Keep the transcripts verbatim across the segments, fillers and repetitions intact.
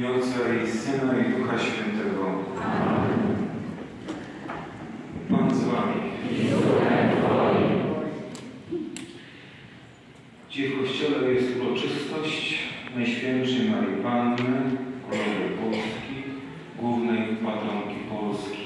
imię Ojca i Syna i Ducha Świętego. Amen. Pan z wami. Gdzie w Kościele jest uroczystość Najświętszej Maryi Panny, Królowej Polski, głównej patronki Polski.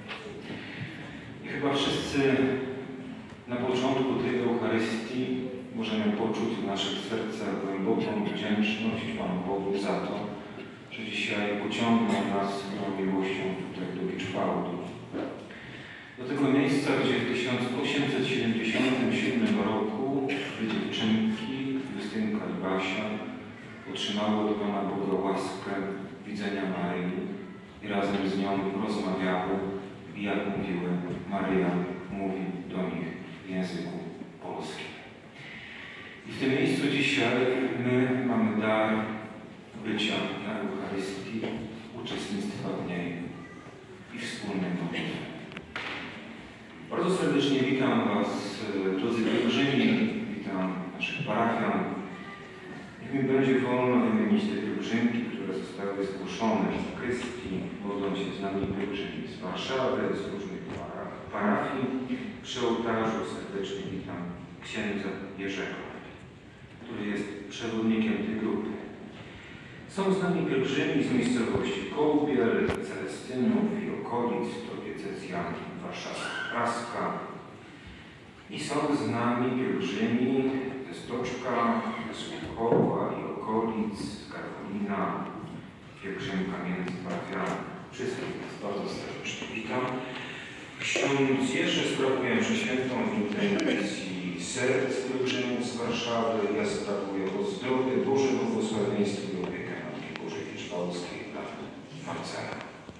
I chyba wszyscy na początku tej Eucharystii możemy poczuć w naszych sercach głęboką wdzięczność Panu Bogu za to, że dzisiaj pociągnął nas swoją miłością tutaj do Liczwałdu. Do tego miejsca, gdzie w tysiąc osiemset siedemdziesiątym siódmym roku dwie dziewczynki, Justynka i Basia, otrzymały od Pana Boga łaskę widzenia Maryi i razem z nią rozmawiały i jak mówiły, Maryja mówi do nich w języku polskim. I w tym miejscu dzisiaj my mamy dar bycia na Eucharystii, uczestnictwa w niej i wspólnej modlitwy. Bardzo serdecznie witam Was, drodzy pielgrzymi, witam naszych parafian. Niech mi będzie wolno wymienić te pielgrzymki, które zostały zgłoszone w zakrystii. Modlą się z nami pielgrzymi z Warszawy, z różnych parafii. Przy ołtarzu serdecznie witam księdza Jerzego, który jest przewodnikiem tej grupy. Są z nami pielgrzymi z miejscowości Kołbiel, Celestynów i okolic, to diecezja warszawska-praska. I są z nami pielgrzymi ze Stoczka, ze Słupkowa i okolic, z Garwolina, pielgrzymka międzyparafialna. Wszystkich Was bardzo serdecznie witam. Ksiądz Jerzy sprawuje przeświętą w intencji serc pielgrzymów z Warszawy. Ja sprawuję o zdrowie, Boże błogosławieństwo i opiekę Matki Bożej Liczwałdskiej dla Marcela.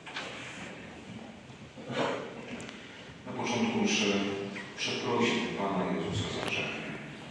Na początku muszę przeprosić Pana Jezusa za grzechy.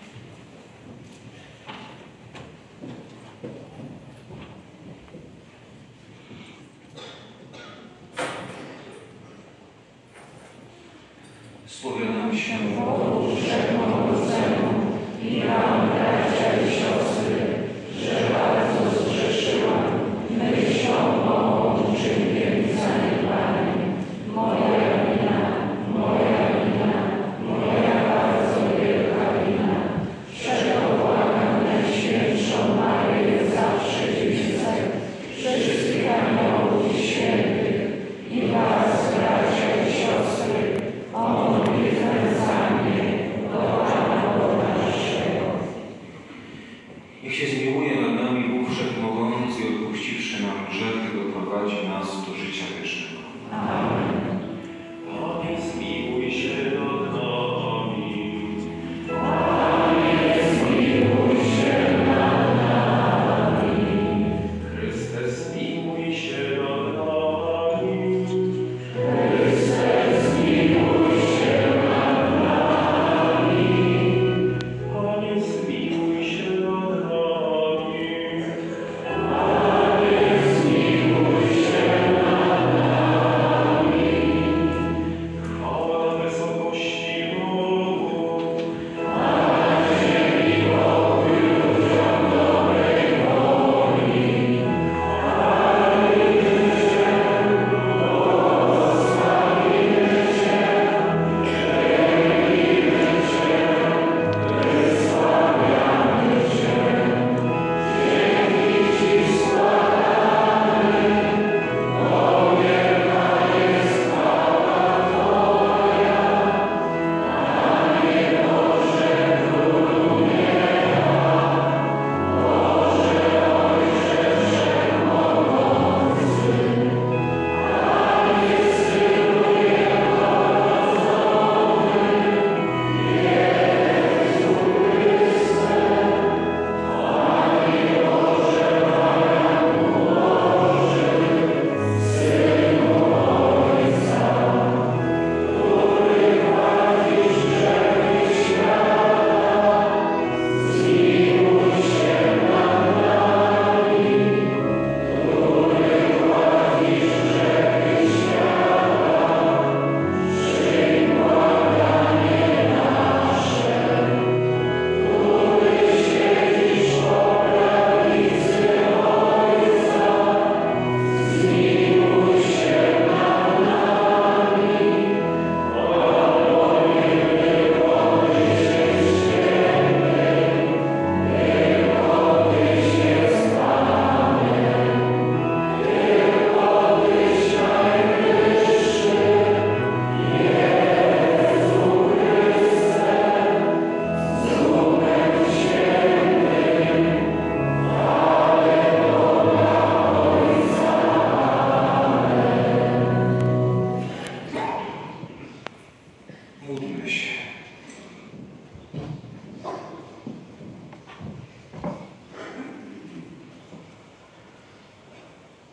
Spowiadam się Bogu Wszechmogącemu i wam, bracia i siostry, że bardzo zgrzeszyłam myślą, mową, czyniem i zaniedbaniem. Moja wina, moja wina, moja bardzo wielka wina. Czego błagam Najświętszą Maryję zawsze dziewicę, wszystkich aniołów i świętych i was, bracia i siostry, o modlitwę za mnie do Pana Boga naszego. Niech się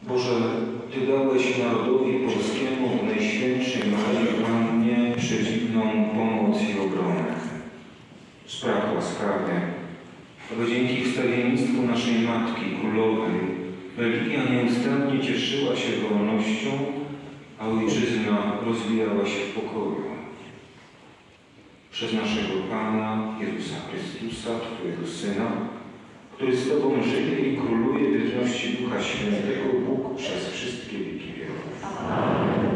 Boże, Ty dałeś narodowi polskiemu w Najświętszej Maryi Pannie przedziwną pomoc i obronę. Spraw łaskawie, aby dzięki wstawiennictwu naszej Matki Królowej religia nieustannie cieszyła się wolnością, a Ojczyzna rozwijała się w pokoju. Przez naszego Pana Jezusa Chrystusa, Twojego Syna, który z Tobą żyje i króluje w jedności Ducha Świętego, Bóg przez wszystkie wieki wieków. Amen.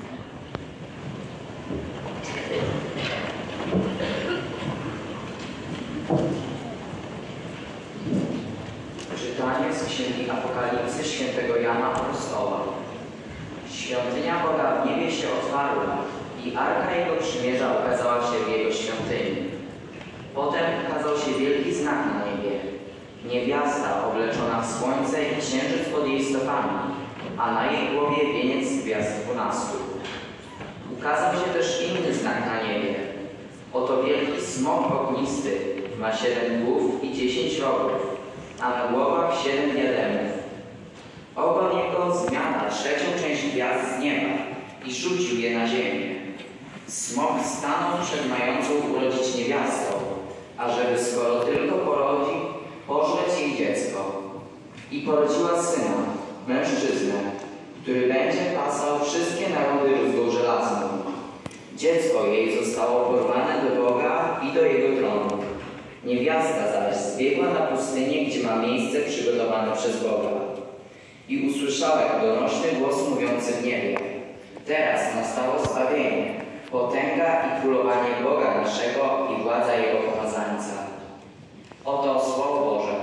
Czytanie z Księgi Apokalipsy świętego Jana Apostoła. Świątynia Boga w niebie się otwarła i Arka Jego Przymierza ukazała się w Jego świątyni. Potem ukazał się wielki znak na niebie. Niewiasta obleczona w słońce i księżyc pod jej stopami, a na jej głowie wieniec z gwiazd dwunastu. Ukazał się też inny znak na niebie. Oto wielki smok ognisty, ma siedem głów i dziesięć rogów, a na głowach siedem diademów. Ogon jego zmiata trzecią część gwiazd z nieba i rzucił je na ziemię. Smok stanął przed mającą urodzić niewiastą, ażeby skoro tylko porodzi, pożreć jej dziecko. I porodziła syna, mężczyznę, który będzie pasał wszystkie narody rózgą żelazną. Dziecko jej zostało porwane do Boga i do Jego tronu. Niewiasta zaś zbiegła na pustynię, gdzie ma miejsce przygotowane przez Boga. I usłyszałem donośny głos mówiący w niebie: teraz nastało zbawienie, potęga i królowanie Boga naszego i władza Jego pomazańca. Oto Słowo Boże.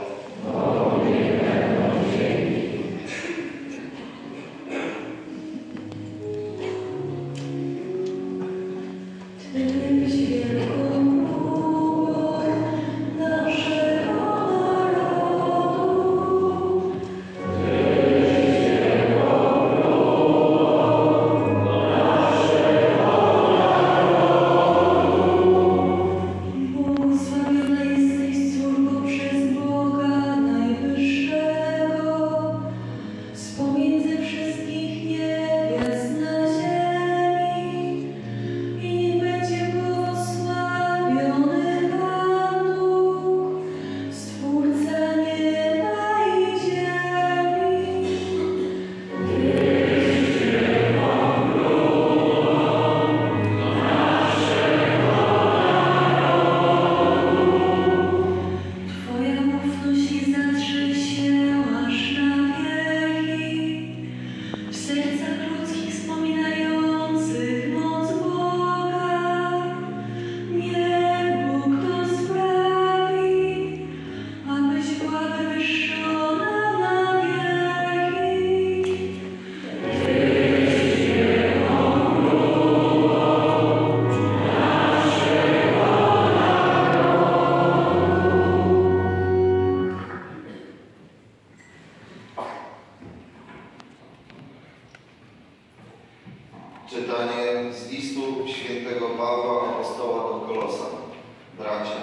Czytanie z listu świętego Pawła Apostoła do Kolosan. Bracia,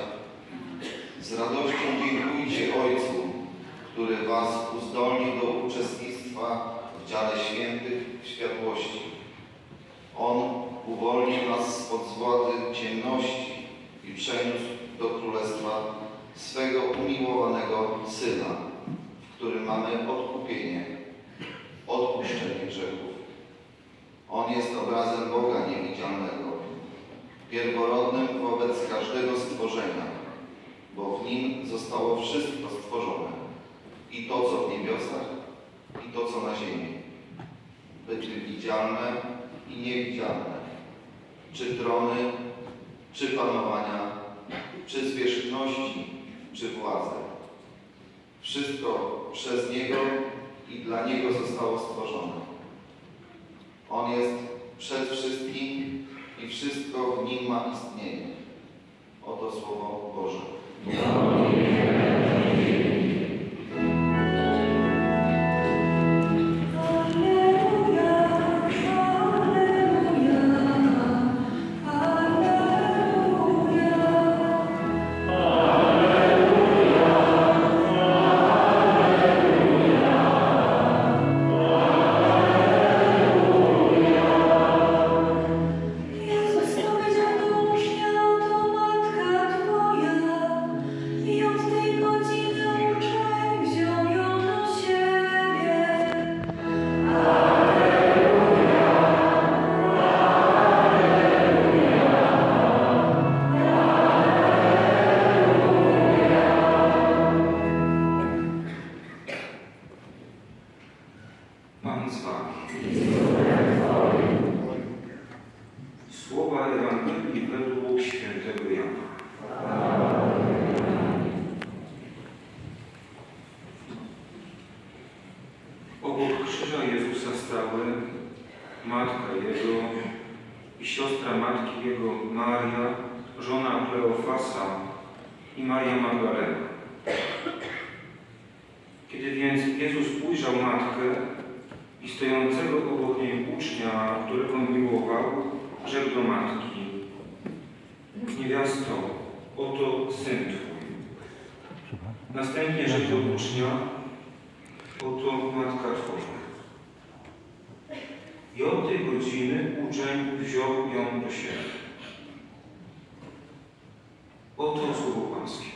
z radością dziękujcie Ojcu, który was uzdolnił do uczestnictwa w dziale świętych w światłości. On uwolnił nas spod władzy ciemności i przeniósł do Królestwa swego umiłowanego Syna, w którym mamy odkupienie, odpuszczenie grzechów. On jest obrazem Boga niewidzialnego, pierworodnym wobec każdego stworzenia, bo w Nim zostało wszystko stworzone, i to, co w niebiosach, i to, co na ziemi, byty widzialne i niewidzialne, czy trony, czy panowania, czy zwierzchności, czy władze. Wszystko przez Niego i dla Niego zostało stworzone. On jest przed wszystkim i wszystko w Nim ma istnienie. Oto Słowo Boże. Alleluja. Obok krzyża Jezusa stały matka Jego i siostra matki Jego Maria, żona Kleofasa i Maria Magdalena. Kiedy więc Jezus ujrzał matkę i stojącego obok niej ucznia, którego miłował, rzekł do matki: niewiasto, oto syn Twój. Następnie rzekł do ucznia: oto matka Twoja. I od tej godziny uczeń wziął ją do siebie. Oto słowo Pańskie.